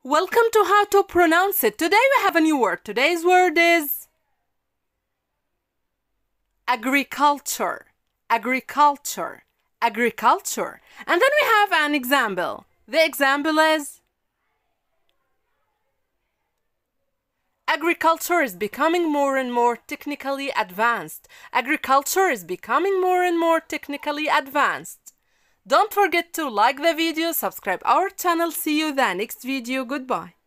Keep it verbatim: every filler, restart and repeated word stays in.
Welcome to How to Pronounce It. Today we have a new word. Today's word is agriculture. Agriculture. Agriculture. And then we have an example. The example is agriculture is becoming more and more technically advanced. Agriculture is becoming more and more technically advanced. Don't forget to like the video, subscribe our channel. See you in the next video. Goodbye.